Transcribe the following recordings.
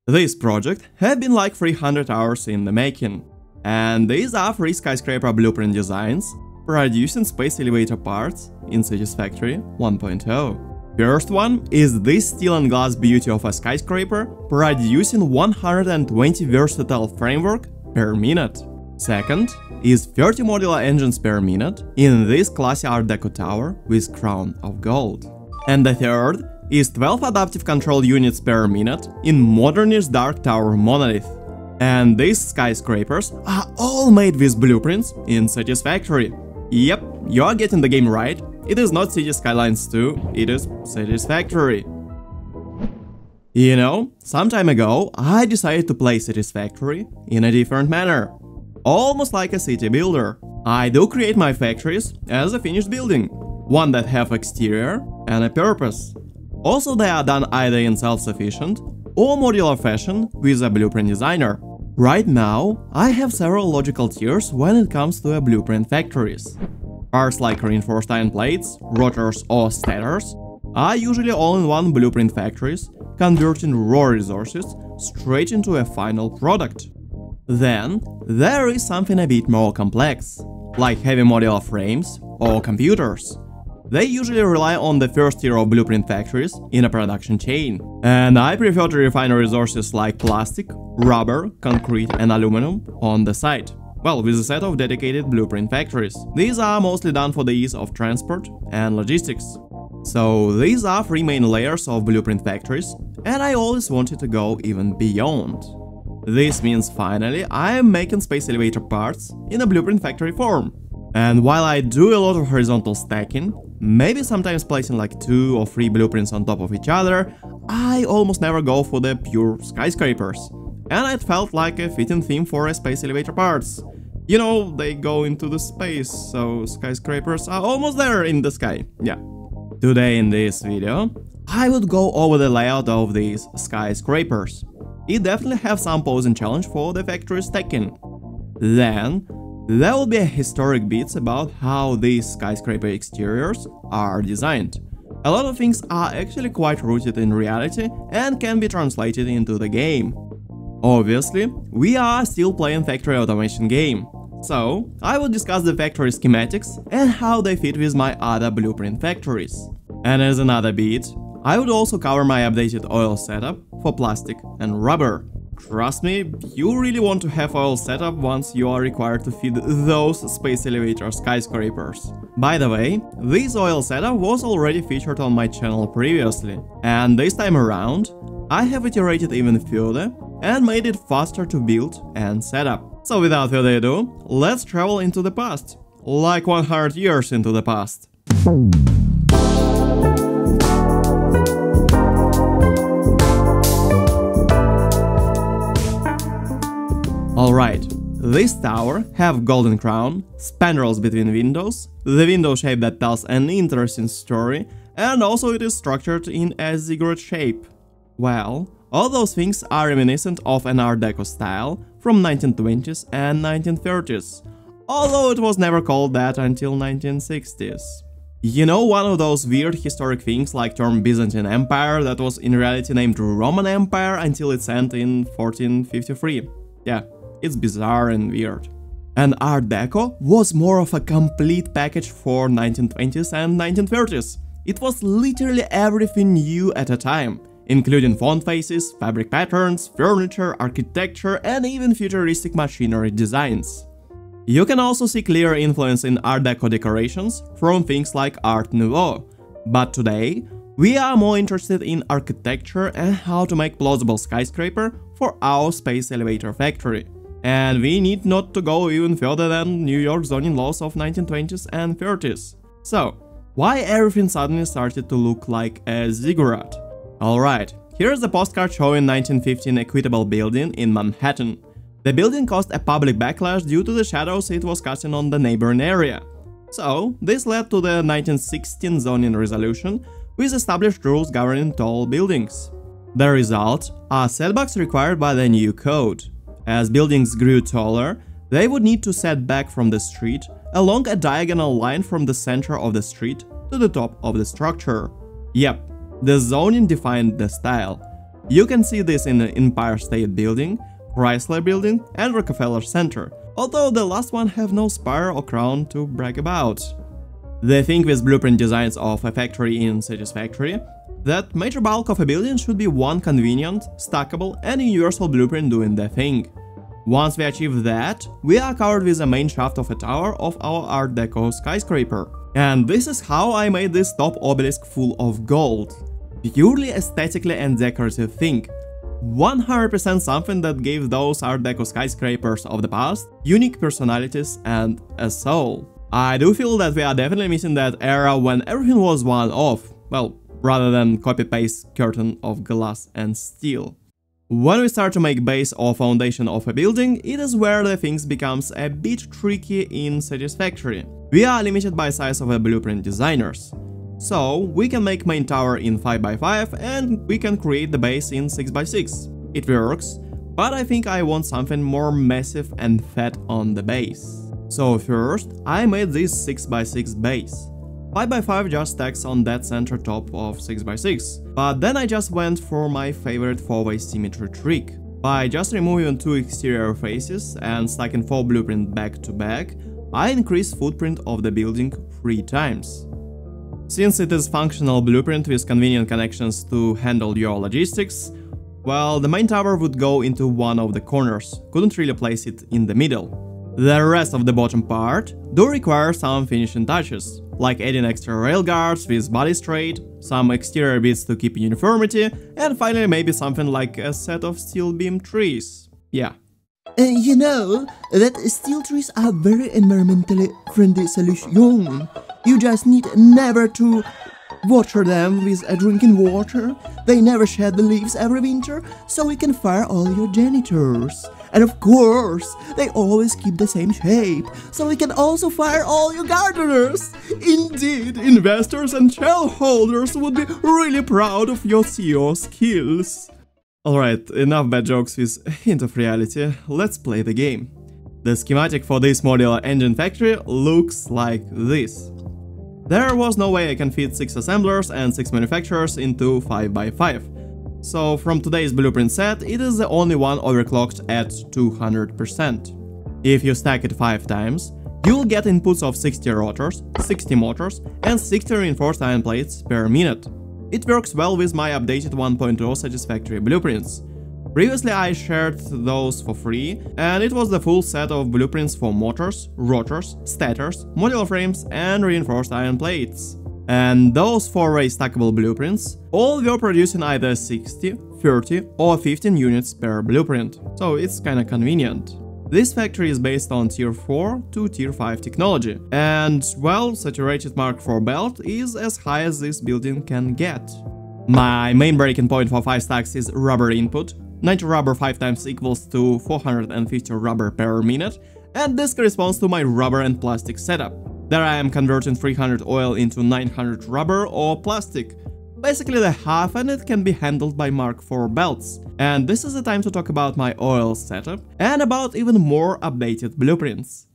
This project had been like 300 hours in the making, and these are 3 skyscraper blueprint designs producing space elevator parts in Satisfactory 1.0. First one is this steel and glass beauty of a skyscraper producing 120 versatile framework per minute. Second is 30 modular engines per minute in this classy Art Deco tower with crown of gold. And the third is 12 adaptive control units per minute in Modernist dark tower Monolith. And these skyscrapers are all made with blueprints in Satisfactory. Yep, you are getting the game right. It is not City Skylines 2, it is Satisfactory. You know, some time ago I decided to play Satisfactory in a different manner. Almost like a city builder. I do create my factories as a finished building, one that have exterior and a purpose. Also, they are done either in self-sufficient or modular fashion with a blueprint designer. Right now, I have several logical tiers when it comes to a blueprint factories. Parts like reinforced iron plates, rotors or stators are usually all-in-one blueprint factories, converting raw resources straight into a final product. Then, there is something a bit more complex, like heavy modular frames or computers. They usually rely on the first tier of blueprint factories in a production chain. And I prefer to refine resources like plastic, rubber, concrete and aluminum on the side. Well, with a set of dedicated blueprint factories. These are mostly done for the ease of transport and logistics. So these are 3 main layers of blueprint factories, and I always wanted to go even beyond. This means finally I am making space elevator parts in a blueprint factory form. And while I do a lot of horizontal stacking, maybe sometimes placing like 2 or 3 blueprints on top of each other, I almost never go for the pure skyscrapers. And it felt like a fitting theme for a space elevator parts. You know, they go into the space, so skyscrapers are almost there in the sky. Yeah. Today in this video, I would go over the layout of these skyscrapers. It definitely have some posing challenge for the factory stacking. Then, there will be a historic bits about how these skyscraper exteriors are designed. A lot of things are actually quite rooted in reality and can be translated into the game. Obviously, we are still playing factory automation game, so I will discuss the factory schematics and how they fit with my other blueprint factories. And as another bit, I would also cover my updated oil setup for plastic and rubber. Trust me, you really want to have oil setup once you are required to feed those space elevator skyscrapers. By the way, this oil setup was already featured on my channel previously, and this time around, I have iterated even further and made it faster to build and set up. So without further ado, let's travel into the past, like 100 years into the past. Alright, this tower have golden crown, spandrels between windows, the window shape that tells an interesting story, and also it is structured in a ziggurat shape. Well, all those things are reminiscent of an Art Deco style from 1920s and 1930s, although it was never called that until 1960s. You know, one of those weird historic things like term Byzantine Empire that was in reality named Roman Empire until its end in 1453. Yeah. It's bizarre and weird. And Art Deco was more of a complete package for 1920s and 1930s. It was literally everything new at a time, including font faces, fabric patterns, furniture, architecture, and even futuristic machinery designs. You can also see clear influence in Art Deco decorations from things like Art Nouveau. But today, we are more interested in architecture and how to make plausible skyscraper for our space elevator factory. And we need not to go even further than New York zoning laws of 1920s and 30s. So, why everything suddenly started to look like a ziggurat? Alright, here's a postcard showing 1915 equitable building in Manhattan. The building caused a public backlash due to the shadows it was casting on the neighboring area. So, this led to the 1916 zoning resolution with established rules governing tall buildings. The result are setbacks required by the new code. As buildings grew taller, they would need to set back from the street along a diagonal line from the center of the street to the top of the structure. Yep, the zoning defined the style. You can see this in the Empire State Building, Chrysler Building and Rockefeller Center, although the last one have no spire or crown to brag about. The thing with blueprint designs of a factory in Satisfactory, that major bulk of a building should be one convenient, stackable and universal blueprint doing the thing. Once we achieve that, we are covered with the main shaft of a tower of our Art Deco skyscraper. And this is how I made this top obelisk full of gold. Purely aesthetically and decorative thing. 100% something that gave those Art Deco skyscrapers of the past unique personalities and a soul. I do feel that we are definitely missing that era when everything was one-off, well, rather than copy-paste curtain of glass and steel. When we start to make base or foundation of a building, it is where the things becomes a bit tricky in Satisfactory. We are limited by size of a blueprint designers. So, we can make main tower in 5x5 and we can create the base in 6x6. It works, but I think I want something more massive and fat on the base. So first, I made this 6x6 base. 5x5 just stacks on that center top of 6x6, but then I just went for my favorite 4-way symmetry trick. By just removing 2 exterior faces and stacking 4 blueprints back to back, I increased footprint of the building 3 times. Since it is functional blueprint with convenient connections to handle your logistics, well, the main tower would go into one of the corners, couldn't really place it in the middle. The rest of the bottom part do require some finishing touches, like adding extra railguards with body straight, some exterior bits to keep uniformity, and finally maybe something like a set of steel beam trees. Yeah. You know that steel trees are very environmentally friendly solution. You just need never to water them with drinking water. They never shed the leaves every winter, so we can fire all your janitors. And of course, they always keep the same shape, so we can also fire all your gardeners. Indeed, investors and shareholders would be really proud of your CEO skills. Alright, enough bad jokes with a hint of reality, let's play the game. The schematic for this modular engine factory looks like this. There was no way I can fit 6 assemblers and 6 manufacturers into 5x5. So from today's blueprint set, it is the only one overclocked at 200%. If you stack it 5 times, you'll get inputs of 60 rotors, 60 motors and 60 reinforced iron plates per minute. It works well with my updated 1.0 Satisfactory blueprints. Previously I shared those for free, and it was the full set of blueprints for motors, rotors, stators, modular frames and reinforced iron plates. And those 4-way stackable blueprints all were producing either 60, 30 or 15 units per blueprint, so it's kinda convenient. This factory is based on Tier 4 to Tier 5 technology, and, well, saturated Mark IV belt is as high as this building can get. My main breaking point for 5 stacks is rubber input. 90 rubber 5 times equals to 450 rubber per minute, and this corresponds to my rubber and plastic setup. There I am converting 300 oil into 900 rubber or plastic. Basically the half, and it can be handled by Mark IV belts. And this is the time to talk about my oil setup and about even more updated blueprints.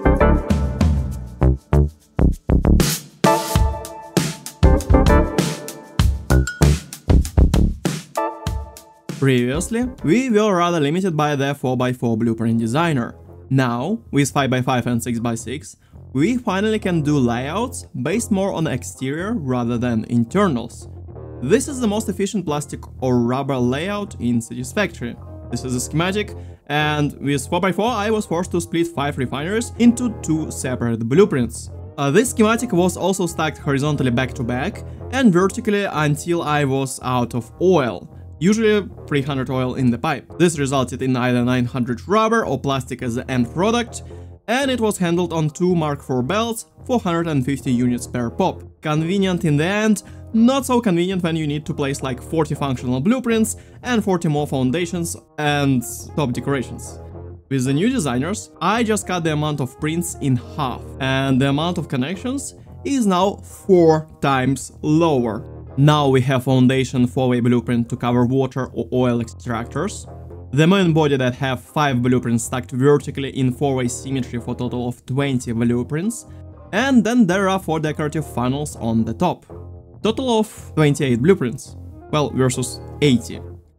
Previously, we were rather limited by the 4x4 blueprint designer. Now, with 5x5 and 6x6, we finally can do layouts based more on exterior rather than internals. This is the most efficient plastic or rubber layout in Satisfactory. This is a schematic, and with 4x4 I was forced to split 5 refineries into 2 separate blueprints. This schematic was also stacked horizontally back to back and vertically until I was out of oil. Usually 300 oil in the pipe. This resulted in either 900 rubber or plastic as the end product, and it was handled on 2 Mark IV belts, 450 units per pop. Convenient in the end, not so convenient when you need to place like 40 functional blueprints and 40 more foundations and top decorations. With the new designers, I just cut the amount of prints in half, and the amount of connections is now 4 times lower. Now we have foundation 4-way blueprint to cover water or oil extractors, the main body that have 5 blueprints stacked vertically in 4-way symmetry for a total of 20 blueprints, and then there are 4 decorative funnels on the top. Total of 28 blueprints, well, versus 80.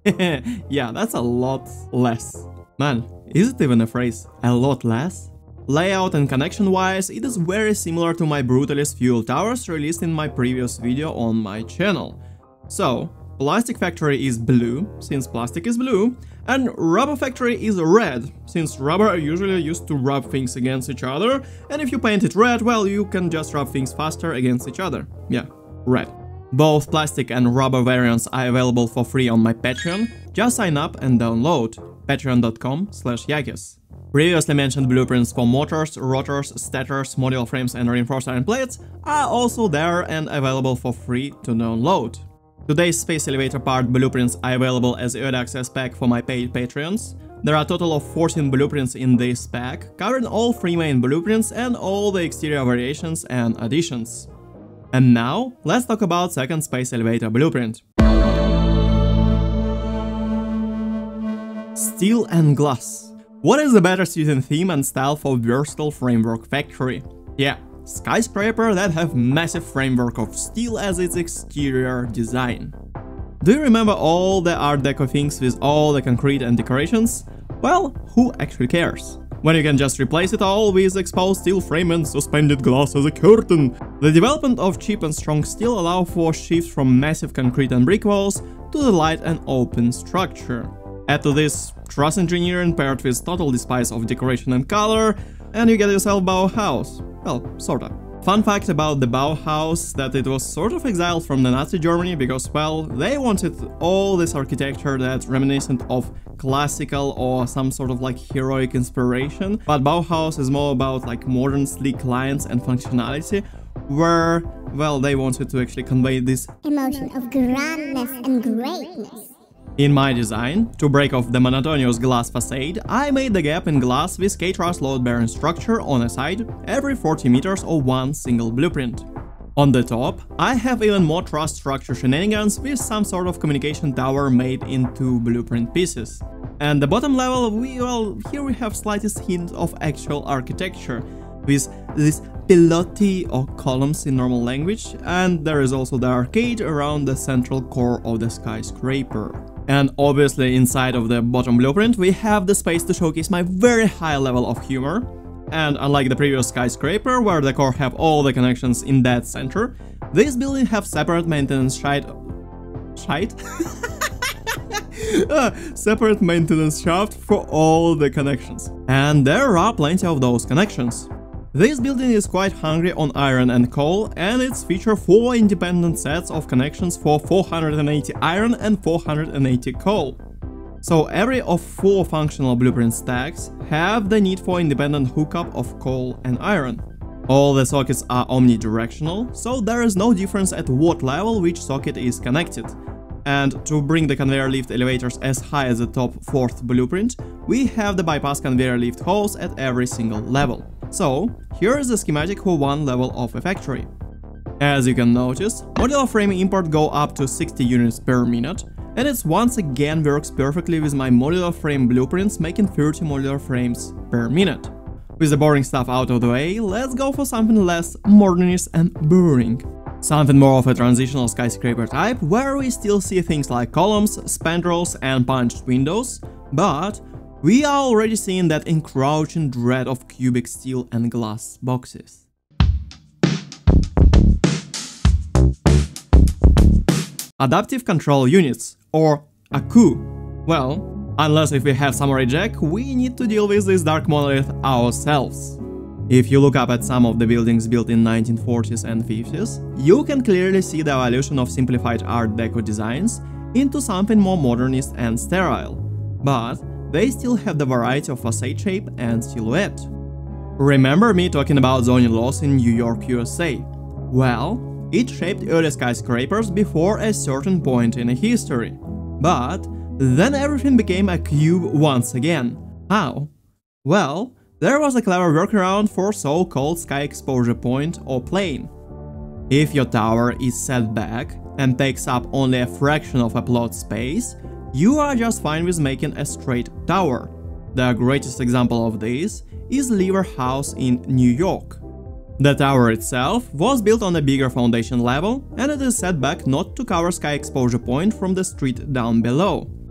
Yeah, that's a lot less. Man, is it even a phrase? A lot less? Layout and connection-wise, it is very similar to my Brutalist fuel towers released in my previous video on my channel. So, Plastic Factory is blue, since plastic is blue, and Rubber Factory is red, since rubber are usually used to rub things against each other, and if you paint it red, well, you can just rub things faster against each other. Yeah, red. Both plastic and rubber variants are available for free on my Patreon. Just sign up and download. patreon.com/Yakez. Previously mentioned blueprints for motors, rotors, stators, module frames and reinforced iron plates are also there and available for free to download. Today's space elevator part blueprints are available as early access pack for my paid Patreons. There are a total of 14 blueprints in this pack, covering all 3 main blueprints and all the exterior variations and additions. And now, let's talk about second space elevator blueprint. Steel and glass. What is a better suited theme and style for versatile framework factory? Yeah, skyscraper that have massive framework of steel as its exterior design. Do you remember all the Art Deco things with all the concrete and decorations? Well, who actually cares? When you can just replace it all with exposed steel frame and suspended glass as a curtain. The development of cheap and strong steel allow for shift from massive concrete and brick walls to the light and open structure. Add to this truss engineering paired with total despise of decoration and color, and you get yourself Bauhaus. Well, sorta. Fun fact about the Bauhaus that it was sort of exiled from the Nazi Germany because, well, they wanted all this architecture that's reminiscent of classical or some sort of like heroic inspiration, but Bauhaus is more about like modern sleek lines and functionality, where, well, they wanted to actually convey this emotion of grandness and greatness. In my design, to break off the monotonous glass facade, I made the gap in glass with K-truss load-bearing structure on a side every 40 meters of one single blueprint. On the top, I have even more truss structure shenanigans with some sort of communication tower made into blueprint pieces. And the bottom level, here we have slightest hint of actual architecture, with this pilotti or columns in normal language, and there is also the arcade around the central core of the skyscraper. And obviously inside of the bottom blueprint we have the space to showcase my very high level of humor. And unlike the previous skyscraper, where the core have all the connections in that center, this building have separate maintenance separate maintenance shaft for all the connections. And there are plenty of those connections. This building is quite hungry on iron and coal, and it's feature 4 independent sets of connections for 480 iron and 480 coal. So every of 4 functional blueprint stacks have the need for independent hookup of coal and iron. All the sockets are omnidirectional, so there is no difference at what level which socket is connected. And to bring the conveyor lift elevators as high as the top 4th blueprint, we have the bypass conveyor lift holes at every single level. So, here is the schematic for one level of a factory. As you can notice, modular frame import go up to 60 units per minute, and it once again works perfectly with my modular frame blueprints making 30 modular frames per minute. With the boring stuff out of the way, let's go for something less modernist and boring. Something more of a transitional skyscraper type, where we still see things like columns, spandrels and punched windows, but we are already seeing that encroaching dread of cubic steel and glass boxes. Adaptive control units, or ACU. Well, unless if we have Samurai Jack, we need to deal with this dark monolith ourselves. If you look up at some of the buildings built in 1940s and 50s, you can clearly see the evolution of simplified Art Deco designs into something more modernist and sterile, but they still have the variety of facade shape and silhouette. Remember me talking about zoning laws in New York, USA? Well, it shaped early skyscrapers before a certain point in history. But then everything became a cube once again. How? Well, there was a clever workaround for so-called sky exposure point or plane. If your tower is set back and takes up only a fraction of a plot space, you are just fine with making a straight tower. The greatest example of this is Lever House in New York. The tower itself was built on a bigger foundation level, and it is set back not to cover sky exposure point from the street down below.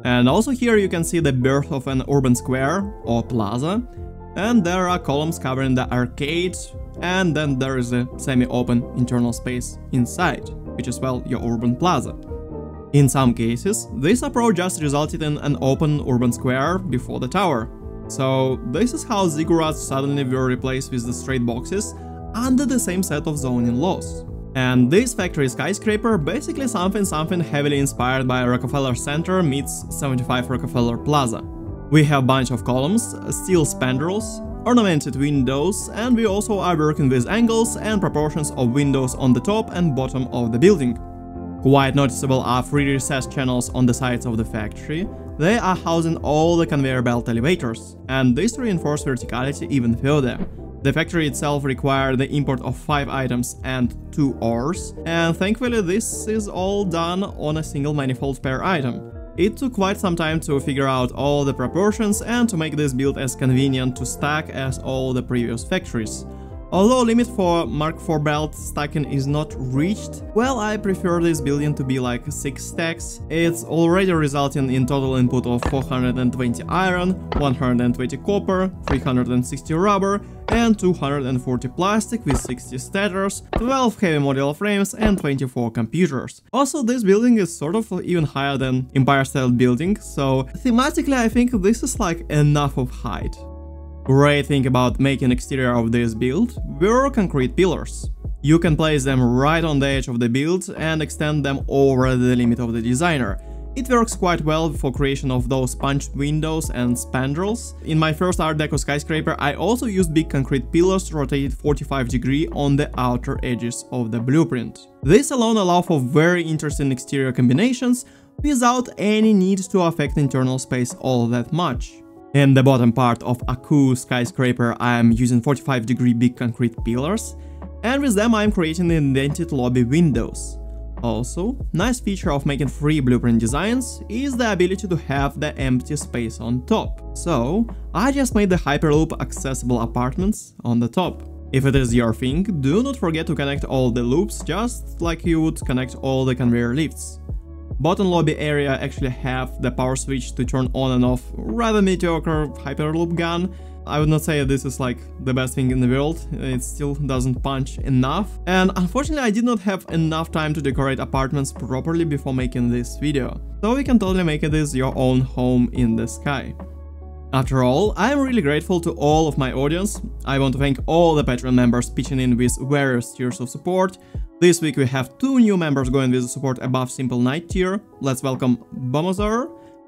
And also here you can see the birth of an urban square or plaza, and there are columns covering the arcade, and then there is a semi-open internal space inside, which is, well, your urban plaza. In some cases, this approach just resulted in an open urban square before the tower. So this is how ziggurats suddenly were replaced with the straight boxes under the same set of zoning laws. And this factory skyscraper basically something heavily inspired by Rockefeller Center meets 75 Rockefeller Plaza. We have a bunch of columns, steel spandrels, ornamented windows, and we also are working with angles and proportions of windows on the top and bottom of the building. Quite noticeable are 3 recessed channels on the sides of the factory. They are housing all the conveyor belt elevators, and this reinforces verticality even further. The factory itself required the import of 5 items and 2 ores, and thankfully this is all done on a single manifold per item. It took quite some time to figure out all the proportions and to make this build as convenient to stack as all the previous factories. Although limit for Mark IV belt stacking is not reached, well, I prefer this building to be like 6 stacks. It's already resulting in total input of 420 iron, 120 copper, 360 rubber, and 240 plastic with 60 stackers, 12 heavy modular frames, and 24 computers. Also, this building is sort of even higher than Empire-style building, so thematically I think this is like enough of height. Great thing about making exterior of this build were concrete pillars. You can place them right on the edge of the build and extend them over the limit of the designer. It works quite well for creation of those punched windows and spandrels. In my first Art Deco skyscraper I also used big concrete pillars rotated 45 degrees on the outer edges of the blueprint. This alone allows for very interesting exterior combinations without any need to affect internal space all that much. In the bottom part of Aku skyscraper I am using 45-degree big concrete pillars, and with them I am creating indented lobby windows. Also, nice feature of making free blueprint designs is the ability to have the empty space on top. So, I just made the Hyperloop accessible apartments on the top. If it is your thing, do not forget to connect all the loops just like you would connect all the conveyor lifts. Bottom lobby area actually have the power switch to turn on and off rather mediocre Hyperloop gun. I would not say this is like the best thing in the world, it still doesn't punch enough. And unfortunately I did not have enough time to decorate apartments properly before making this video. So you can totally make this your own home in the sky. After all, I am really grateful to all of my audience. I want to thank all the Patreon members pitching in with various tiers of support. This week we have 2 new members going with support above Simple Night tier. Let's welcome Bomozor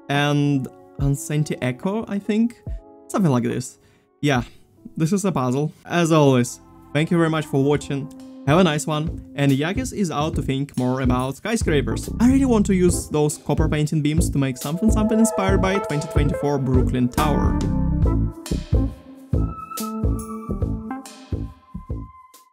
and Ansenti Echo, I think? Something like this. Yeah, this is a puzzle. As always, thank you very much for watching. Have a nice one, and Yakez is out to think more about skyscrapers. I really want to use those copper painting beams to make something inspired by 2024 Brooklyn Tower.